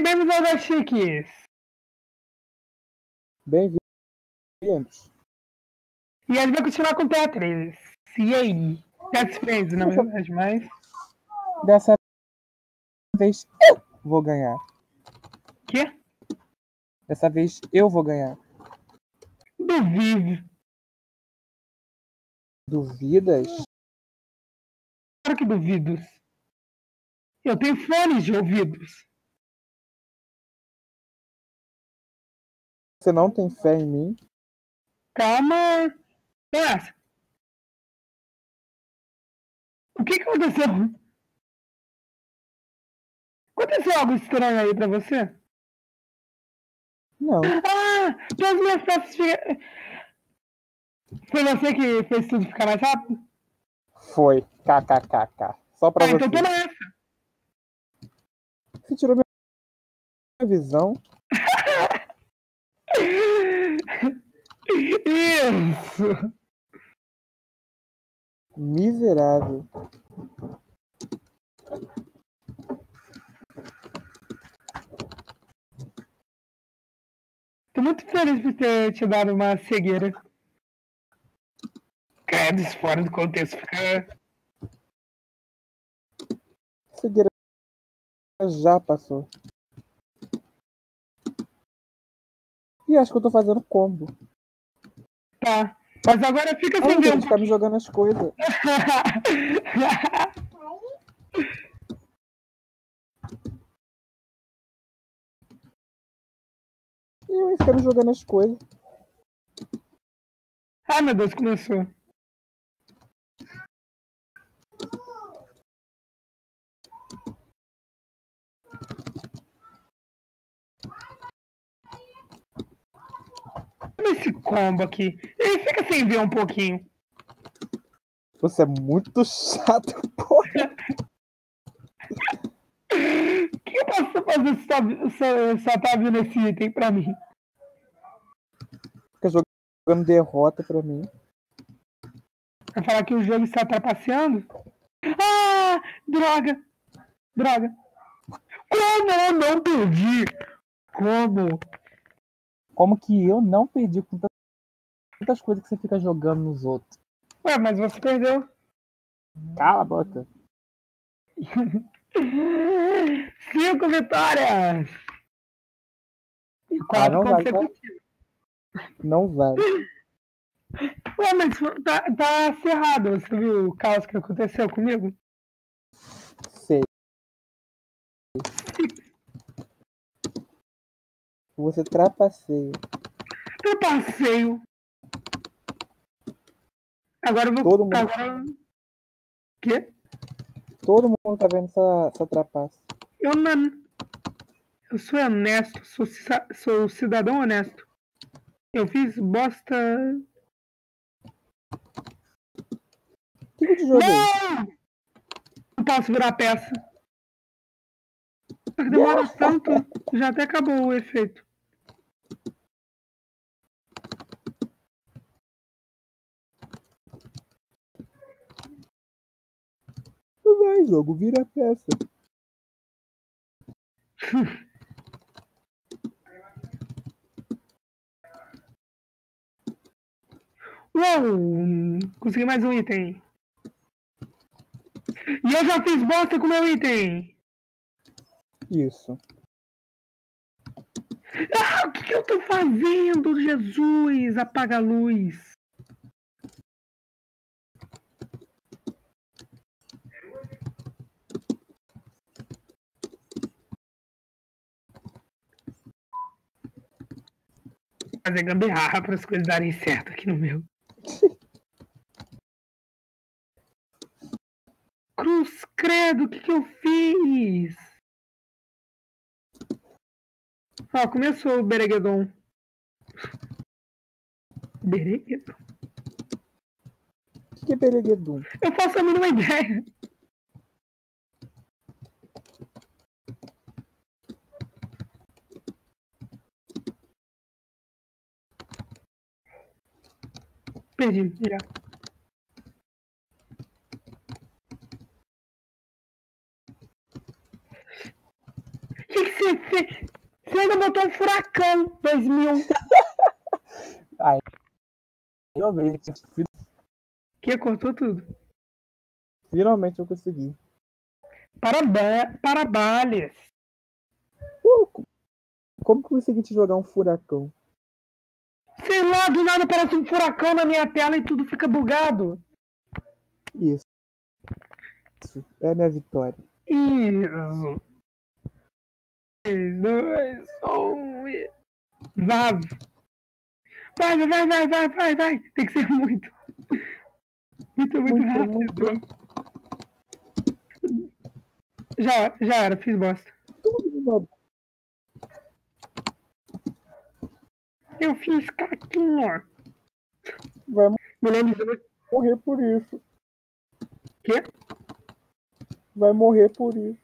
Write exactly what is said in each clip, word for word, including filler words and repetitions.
bem-vindos ao da Chiques. Bem-vindos. E a gente vai continuar com Tetris. E aí? Tetris Friends, na verdade, mas... Dessa vez eu vou ganhar. Quê? Dessa vez eu vou ganhar. Duvido. Duvidas? Claro que duvido. Eu tenho fones de ouvidos. Você não tem fé em mim? Calma. Nossa. O que que aconteceu? Aconteceu algo estranho aí pra você? Não. Ah! Todas as minhas peças ficam... Foi você que fez tudo ficar mais rápido? Foi. KKKK. Só pra Ah, você. então tô nessa. Você tirou minha visão? Isso! Miserável. Tô muito feliz por ter te dado uma cegueira. Credo, isso fora do contexto fica... Cegueira já passou. E acho que eu tô fazendo combo. Tá. Mas agora fica Ah, sem ver um Deus, tá me jogando as coisas. Eu ia ficar me jogando as coisas. Ai, meu Deus, começou. Olha esse combo aqui. Ele fica sem ver um pouquinho. Você é muito chato, porra. O que eu posso fazer se só, só, só tá vindo esse item pra mim? Fica jogando derrota pra mim. Vai falar que o jogo está trapaceando? Ah! Droga! Droga! Como eu não perdi? Como? Como que eu não perdi com tantas coisas que você fica jogando nos outros? Ué, mas você perdeu. Cala a boca. Cinco vitórias! E Ah, quatro não vale, tá? consecutivas. Não vale. Ué, mas tá, tá cerrado. Você viu o caos que aconteceu comigo? Sei. Você trapaceia. Trapaceio. Agora eu vou... Todo mundo, Agora... Quê? todo mundo tá vendo essa, essa trapaça. Eu não... Eu sou honesto. Sou, ci- sou cidadão honesto. Eu fiz bosta... Que tipo de jogo é esse? Não! Não posso virar peça. Só que demora tanto. Já até acabou o efeito. Não vai, jogo, vira a peça. Uou! Consegui mais um item. E eu já fiz bosta com meu item. Isso. Ah, o que, que eu tô fazendo, Jesus? Apaga a luz. Fazer gambiarra para as coisas darem certo aqui no meu. Cruz credo, o que, que eu fiz? Ó, começou o Bereguedon. Bereguedon? O que é Bereguedum? Eu faço a mínima ideia. Perdi, já. O que, que Você, você, você ainda botou um furacão dois mil. Ai, finalmente, Que cortou tudo. finalmente eu consegui. Parabéns, parabéns. Pô, como que eu consegui te jogar um furacão? Sei lá, do nada parece um furacão na minha tela e tudo fica bugado. Isso. Isso é a minha vitória. Isso. três, dois, um e... Vaza. Vai, vai, vai, vai, vai, vai. Tem que ser muito. Muito, muito, Muito, rápido. muito. Já, já era, fiz bosta. Tudo de novo. Eu fiz caquinha. Vai Me lembro de morrer por isso. quê? Vai morrer por isso.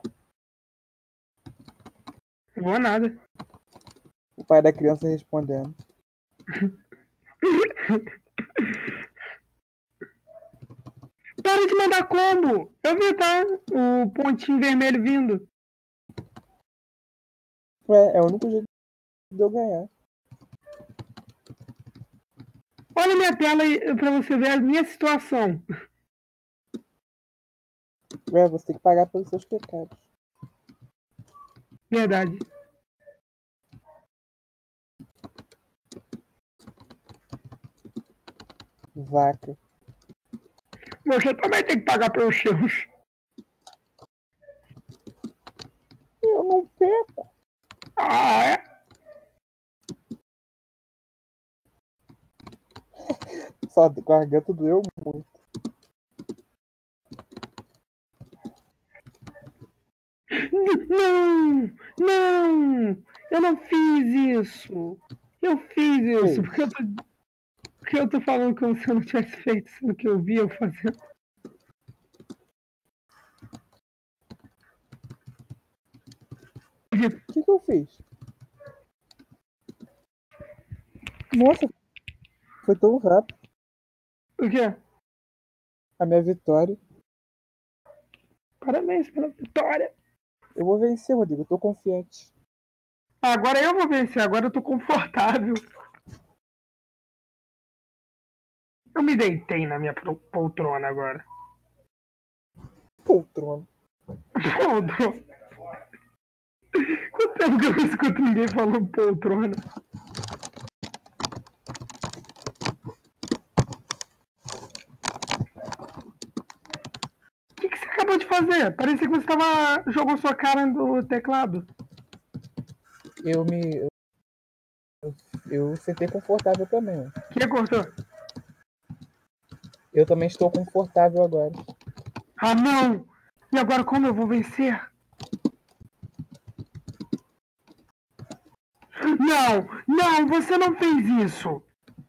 Não vou nada. O pai da criança respondendo. Para de mandar combo! Eu vi, tá? O pontinho vermelho vindo. Ué, é o único jeito de eu ganhar. Olha a minha tela aí pra você ver a minha situação. Ué, você tem que pagar pelos seus pecados. Verdade. Vaca. Você também tem que pagar pelos seus. Eu não peco. Ah, é? Só a garganta doeu muito. Não! Não! Eu não fiz isso! Eu fiz isso! Fez. Porque eu tô, porque eu tô falando como se eu não tivesse feito isso que eu vi eu fazendo. O que, que eu fiz? Nossa, foi tão rápido. O quê? A minha vitória. Parabéns pela vitória! Eu vou vencer, Rodrigo. Eu tô confiante. Agora eu vou vencer, agora eu tô confortável. Eu me deitei na minha poltrona agora. Poltrona. Poltrona. Quanto tempo que eu não escuto ninguém falando poltrona? O que, que você acabou de fazer? Parecia que você tava, jogou sua cara no teclado. Eu me. Eu, eu sentei confortável também. Que cortou? Eu também estou confortável agora. Ah, não! E agora como eu vou vencer? Não! Não, você não fez isso!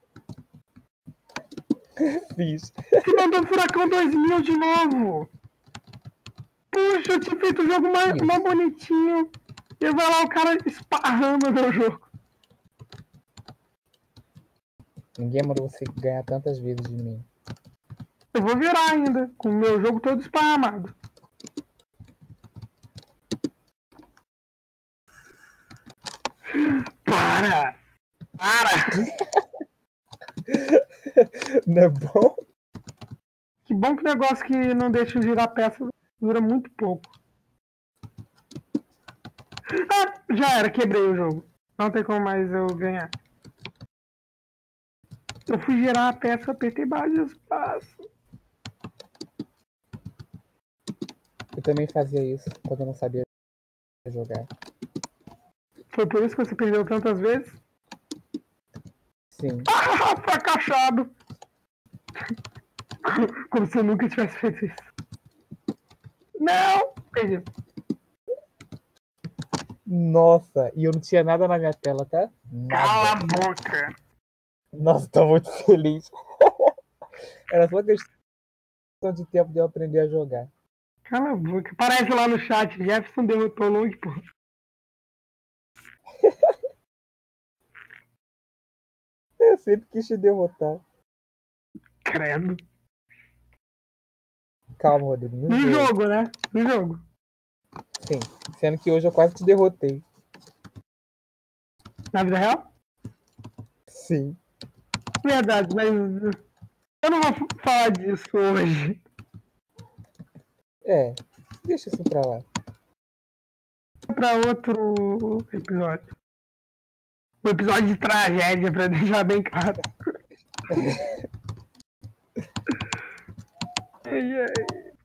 Fiz. Você mandou um Furacão dois mil de novo! Puxa, eu tinha feito o jogo mais, mais bonitinho. E vai lá o cara esparrando no jogo. Ninguém mandou você ganhar tantas vezes de mim. Eu vou virar ainda, com o meu jogo todo esparramado. Para! Para! Não é bom? Que bom que negócio que não deixa girar peça dura muito pouco. Ah, já era, quebrei o jogo. Não tem como mais eu ganhar. Eu fui girar a peça, apertei vários espaços. Eu também fazia isso quando eu não sabia jogar. Foi por isso que você perdeu tantas vezes? Sim. Ah, fracassado! Como se eu nunca tivesse feito isso. Não! Perdi. Nossa, e eu não tinha nada na minha tela, tá? Cala a Nada. boca! Nossa, tô muito feliz. Era só questão de tempo de eu aprender a jogar. Cala a boca. Aparece lá no chat, Jefferson derrotou Long, pô. Eu sempre quis te derrotar. Credo. Calma, Rodrigo. No, No jogo. jogo, né? No jogo. Sim. Sim, sendo que hoje eu quase te derrotei. Na vida real? Sim. Verdade, mas eu não vou falar disso hoje. É, deixa isso pra lá. Pra outro episódio. Um episódio de tragédia, pra deixar bem claro. Ai, ai.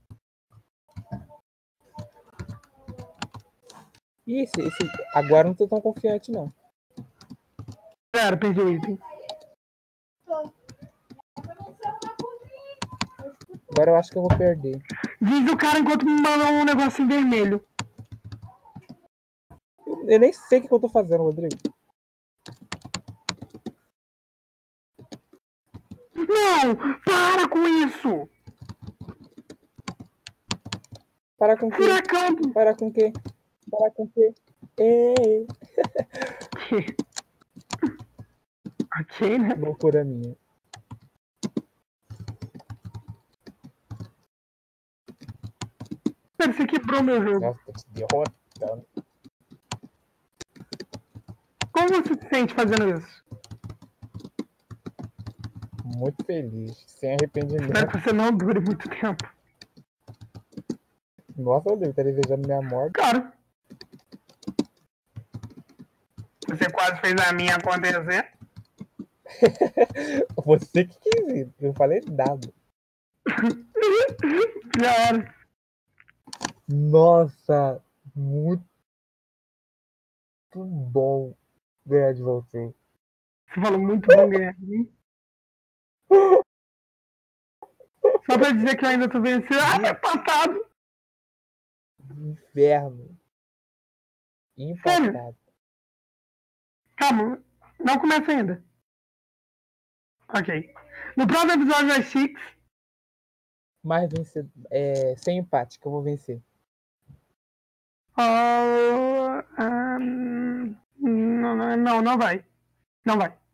Ih, esse, esse... agora eu não tô tão confiante, não. Pera, perdi o item. Agora eu acho que eu vou perder. Diz o cara enquanto me manda um negócio em vermelho. Eu nem sei o que eu tô fazendo, Rodrigo. Não! Para com isso! Para com o quê? Furacão! Para com o quê? Para com o quê? Ei, Ok, né? loucura minha. Pera, você quebrou meu jogo. Nossa, tô te derrotando. Como você se sente fazendo isso? Muito feliz, sem Espero arrependimento. que você não dure muito tempo. Nossa, Rodrigo, tá desejando minha morte. Claro. Você quase fez a minha acontecer. Você que quis ir, eu falei nada. Já era. Nossa, muito bom ganhar de você. Você falou muito bom ganhar de mim. Só pra dizer que eu ainda tô vencendo. Ah, é empatado. Inferno. Empatado. Calma, não começa ainda. Ok. No próximo episódio das Six. Mas vencer, é, sem empate, que eu vou vencer. Oh, um, não, não, não vai. Não vai.